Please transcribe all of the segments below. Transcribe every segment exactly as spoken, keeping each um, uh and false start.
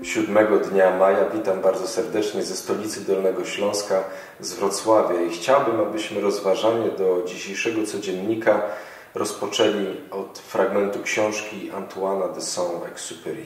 siódmego dnia maja. Witam bardzo serdecznie ze stolicy Dolnego Śląska, z Wrocławia, i chciałbym, abyśmy rozważanie do dzisiejszego codziennika rozpoczęli od fragmentu książki Antoine'a de Saint-Exupéry.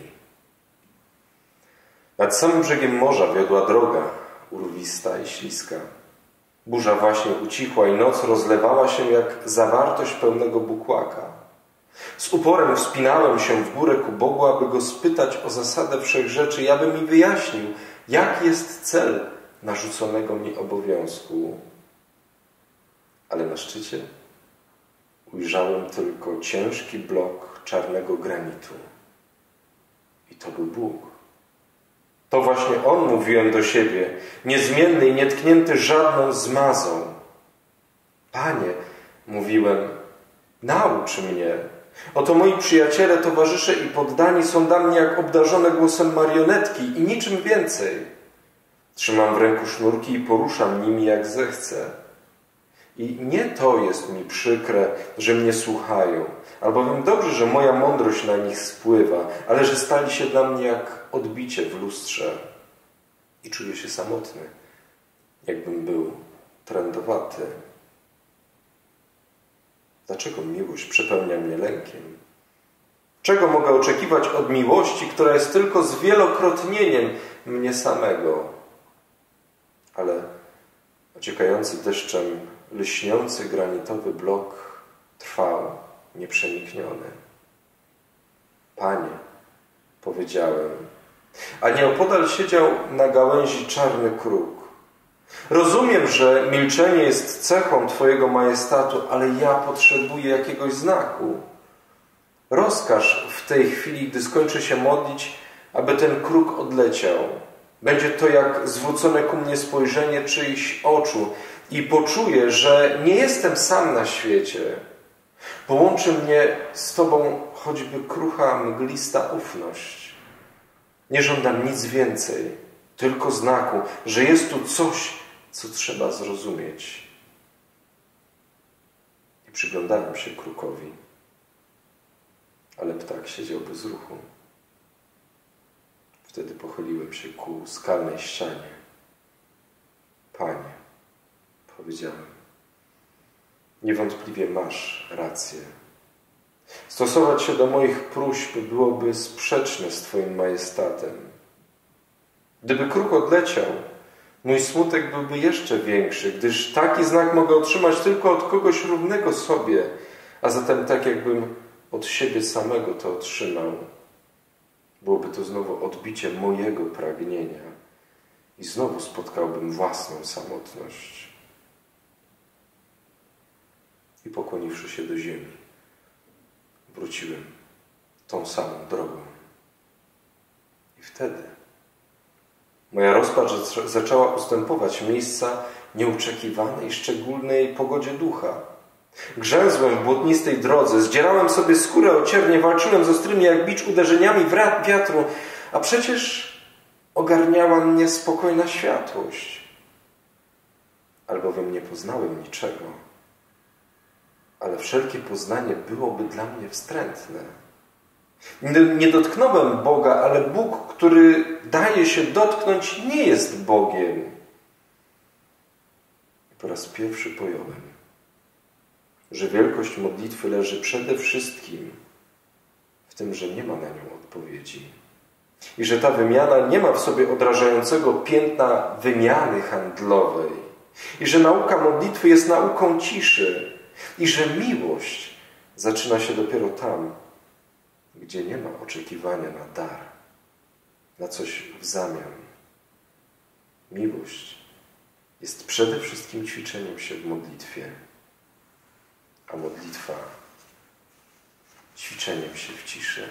Nad samym brzegiem morza wiodła droga, urwista i śliska. Burza właśnie ucichła i noc rozlewała się jak zawartość pełnego bukłaka. Z uporem wspinałem się w górę ku Bogu, aby Go spytać o zasadę wszechrzeczy i aby mi wyjaśnił, jaki jest cel narzuconego mi obowiązku. Ale na szczycie ujrzałem tylko ciężki blok czarnego granitu. I to był Bóg. To właśnie On, mówiłem do siebie, niezmienny i nietknięty żadną zmazą. Panie, mówiłem, naucz mnie. Oto moi przyjaciele, towarzysze i poddani są dla mnie jak obdarzone głosem marionetki i niczym więcej. Trzymam w ręku sznurki i poruszam nimi jak zechcę. I nie to jest mi przykre, że mnie słuchają, albowiem dobrze, że moja mądrość na nich spływa, ale że stali się dla mnie jak odbicie w lustrze. I czuję się samotny, jakbym był trędowaty. Dlaczego miłość przepełnia mnie lękiem? Czego mogę oczekiwać od miłości, która jest tylko zwielokrotnieniem mnie samego? Ale ociekający deszczem lśniący granitowy blok trwał nieprzenikniony. Panie, powiedziałem, a nieopodal siedział na gałęzi czarny kruk. Rozumiem, że milczenie jest cechą Twojego majestatu, ale ja potrzebuję jakiegoś znaku. Rozkaż w tej chwili, gdy skończę się modlić, aby ten kruk odleciał. Będzie to jak zwrócone ku mnie spojrzenie czyichś oczu i poczuję, że nie jestem sam na świecie. Połączy mnie z Tobą choćby krucha, mglista ufność. Nie żądam nic więcej, tylko znaku, że jest tu coś, co trzeba zrozumieć. I przyglądałem się krukowi, ale ptak siedział bez ruchu. Wtedy pochyliłem się ku skalnej ścianie. Panie, powiedziałem, niewątpliwie masz rację. Stosować się do moich próśb byłoby sprzeczne z Twoim majestatem. Gdyby kruk odleciał, mój smutek byłby jeszcze większy, gdyż taki znak mogę otrzymać tylko od kogoś równego sobie, a zatem tak jakbym od siebie samego to otrzymał. Byłoby to znowu odbicie mojego pragnienia i znowu spotkałbym własną samotność. I pokłoniwszy się do ziemi, wróciłem tą samą drogą. I wtedy moja rozpacz zaczęła ustępować miejsca nieoczekiwanej, szczególnej pogodzie ducha. Grzęzłem w błotnistej drodze, zdzierałem sobie skórę ociernie, walczyłem z ostrymi jak bicz uderzeniami wiatru, a przecież ogarniała mnie spokojna światłość. Albowiem nie poznałem niczego, ale wszelkie poznanie byłoby dla mnie wstrętne. Nie dotknąłem Boga, ale Bóg, który daje się dotknąć, nie jest Bogiem. I po raz pierwszy pojąłem, że wielkość modlitwy leży przede wszystkim w tym, że nie ma na nią odpowiedzi. I że ta wymiana nie ma w sobie odrażającego piętna wymiany handlowej. I że nauka modlitwy jest nauką ciszy. I że miłość zaczyna się dopiero tam, gdzie nie ma oczekiwania na dar, na coś w zamian. Miłość jest przede wszystkim ćwiczeniem się w modlitwie, a modlitwa ćwiczeniem się w ciszy.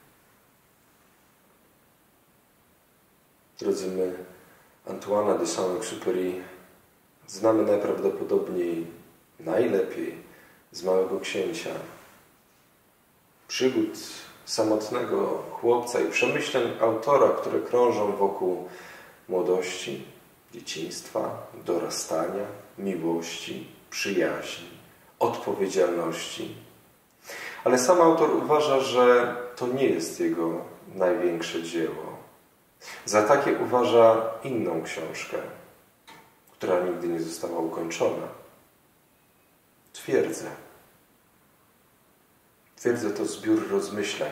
Drodzy, my Antoine'a de Saint-Exupéry znamy najprawdopodobniej najlepiej z Małego Księcia. Przygód samotnego chłopca i przemyśleń autora, które krążą wokół młodości, dzieciństwa, dorastania, miłości, przyjaźni, odpowiedzialności. Ale sam autor uważa, że to nie jest jego największe dzieło. Za takie uważa inną książkę, która nigdy nie została ukończona. Twierdzę. Twierdzę to zbiór rozmyślań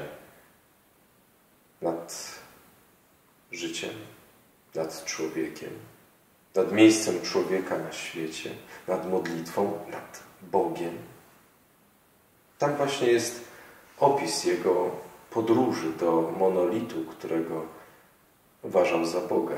nad życiem, nad człowiekiem, nad miejscem człowieka na świecie, nad modlitwą, nad Bogiem. Tam właśnie jest opis jego podróży do monolitu, którego uważał za Boga.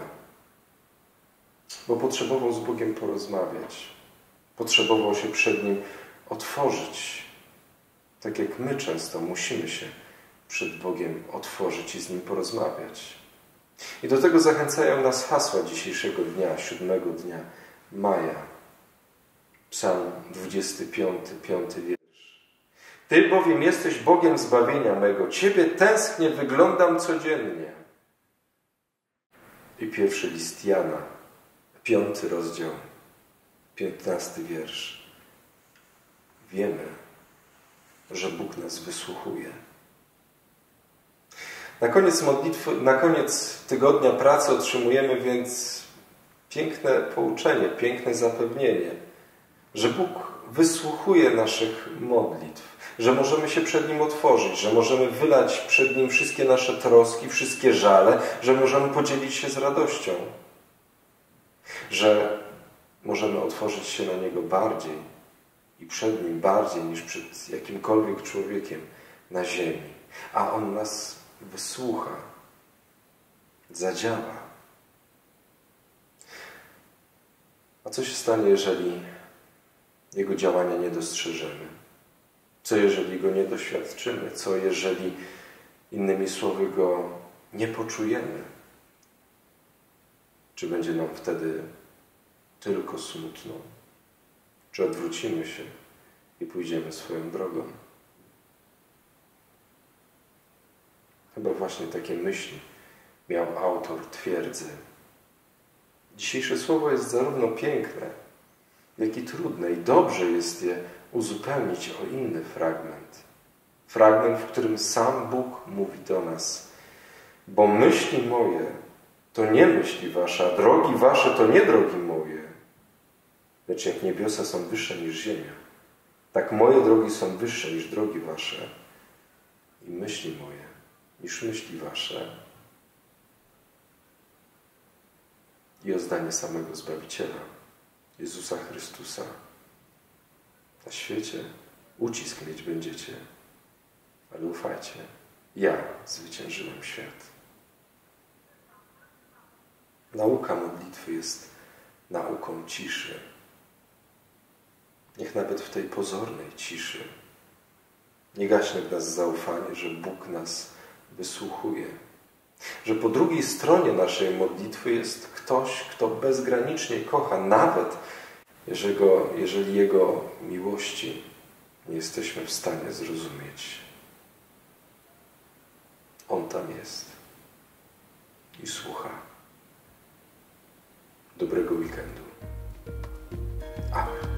Bo potrzebował z Bogiem porozmawiać. Potrzebował się przed Nim otworzyć. Tak jak my często musimy się przed Bogiem otworzyć i z Nim porozmawiać. I do tego zachęcają nas hasła dzisiejszego dnia, siódmego dnia maja. Psalm dwudziesty piąty, piąty wiersz. Ty bowiem jesteś Bogiem zbawienia mego, Ciebie tęsknie wyglądam codziennie. I pierwszy list Jana, piąty rozdział, piętnasty wiersz. Wiemy, że Bóg nas wysłuchuje. Na koniec modlitwy, na koniec tygodnia pracy otrzymujemy więc piękne pouczenie, piękne zapewnienie, że Bóg wysłuchuje naszych modlitw, że możemy się przed Nim otworzyć, że możemy wylać przed Nim wszystkie nasze troski, wszystkie żale, że możemy podzielić się z radością, że możemy otworzyć się na Niego bardziej i przed Nim bardziej niż przed jakimkolwiek człowiekiem na ziemi. A On nas wysłucha, zadziała. A co się stanie, jeżeli Jego działania nie dostrzeżemy? Co jeżeli Go nie doświadczymy? Co jeżeli, innymi słowy, Go nie poczujemy? Czy będzie nam wtedy tylko smutno? Czy odwrócimy się i pójdziemy swoją drogą? Chyba właśnie takie myśli miał autor Twierdzy. Dzisiejsze słowo jest zarówno piękne, jak i trudne i dobrze jest je uzupełnić o inny fragment. Fragment, w którym sam Bóg mówi do nas: bo myśli moje to nie myśli wasze, a drogi wasze to nie drogi moje. Lecz jak niebiosa są wyższe niż ziemia, tak moje drogi są wyższe niż drogi wasze i myśli moje niż myśli wasze. I o zdanie samego Zbawiciela, Jezusa Chrystusa. Na świecie ucisk mieć będziecie, ale ufajcie, ja zwyciężyłem świat. Nauka modlitwy jest nauką ciszy. Niech nawet w tej pozornej ciszy nie gaśnie w nas zaufanie, że Bóg nas wysłuchuje. Że po drugiej stronie naszej modlitwy jest ktoś, kto bezgranicznie kocha, nawet jeżeli, go, jeżeli Jego miłości nie jesteśmy w stanie zrozumieć. On tam jest i słucha. Dobrego weekendu. Amen.